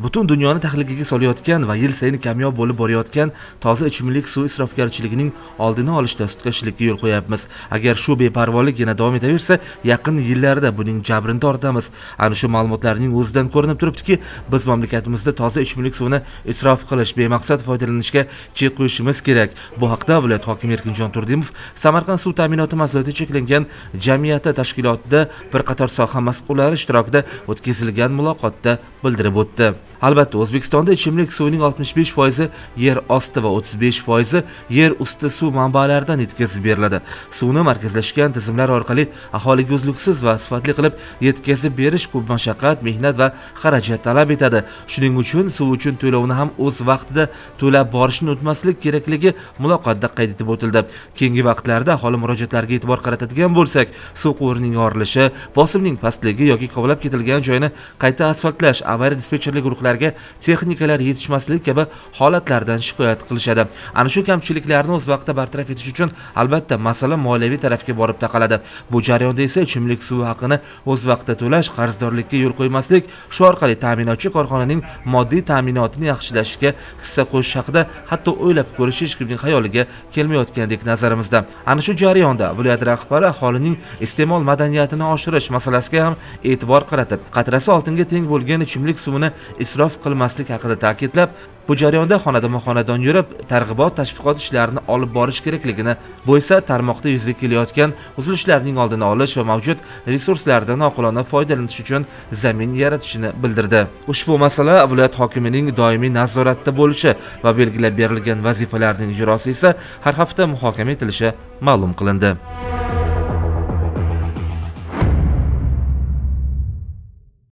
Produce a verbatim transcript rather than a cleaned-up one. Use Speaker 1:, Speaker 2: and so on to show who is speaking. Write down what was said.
Speaker 1: butun dunyoni tahlikaga solayotgan va yil sayin kamyob bo'lib borayotgan toza ichimlik suv isrofgarchiligining oldini olishda sutkachilikka yo'l qo'yapmiz. Agar shu beparvolik yana davom etaversa, yaqin yillarda buning jabrini tortamiz. Ana shu ma'lumotlarning o'zidan ko'rinib turibdiki, biz mamlakatimizda toza ichimlik suvini isrof qilish, bemaqsad foydalanishga chek qo'yishimiz kerak. Bu haqda viloyat hokimi Erkinjon Turdimov Samarqand suv ta'minoti mas'uliyati cheklangan jamiyati tashkilotida bir qator soha mas'ullari ishtirokida o'tkazilgan muloqotda bildirib o'tdi. Albatta, O'zbekistonda ichimlik suvining oltmish besh foizi yer osti va o'ttiz besh foizi yer usti suv manbalaridan yetkazib beriladi. Suvni markazlashgan tizimlar orqali aholiga uzluksiz va sifatli qilib yetkazib berish ko'p mashaqqat, mehnat va xarajat talab etadi. Shuning uchun suv uchun to'lovni ham o'z vaqtida to'lab borishni unutmaslik kerakligi muloqotda qayd etib o'tildi. Keyingi vaqtlarda aholi murojaatlariga e'tibor qaratadigan bo'lsak, suv quvurining yorilishi, bosimning pastligi yoki kovlab ketilgan joyini qayta asfaltlash, avariya dispetcherlik guruhlari texnikalar yetishmasligi kabi holatlardan shikoyat qilishadi. Ana shu kamchiliklarni o'z vaqtida bartaraf etish uchun albatta masala moliyaviy tarafga borib taqaladi. Bu jarayonda esa ichimlik suvi haqini o'z vaqtida to'lash, qarzdorlikka yo'l qo'ymaslik, shu orqali ta'minotchi korxonaning moddiy ta'minotini yaxshilashga hissa qo'shish haqida hatto o'ylab ko'rish hech kimning xayoliga kelmayotgandek nazarimizda. Ana shu jarayonda viloyat rahbari aholining iste'mol madaniyatini oshirish masalasiga ham e'tibor qaratib, qatrasi oltinga teng bo'lgan ichimlik suvini isrof qilmaslik haqida ta'kidlab, bu jarayonda xonadon-xonadon yurib, targ'ibot, tashviqot ishlarini olib borish kerakligini, bu esa tarmoqda yuzaga kelayotgan uzilishlarning oldini olish va mavjud resurslardan oqilona foydalanish uchun zamin yaratishini bildirdi. Ushbu masala viloyat hokimining doimiy nazoratda bo'lishi va belgilab berilgan vazifalarning ijrosi esa har hafta muhokama etilishi ma'lum qilindi.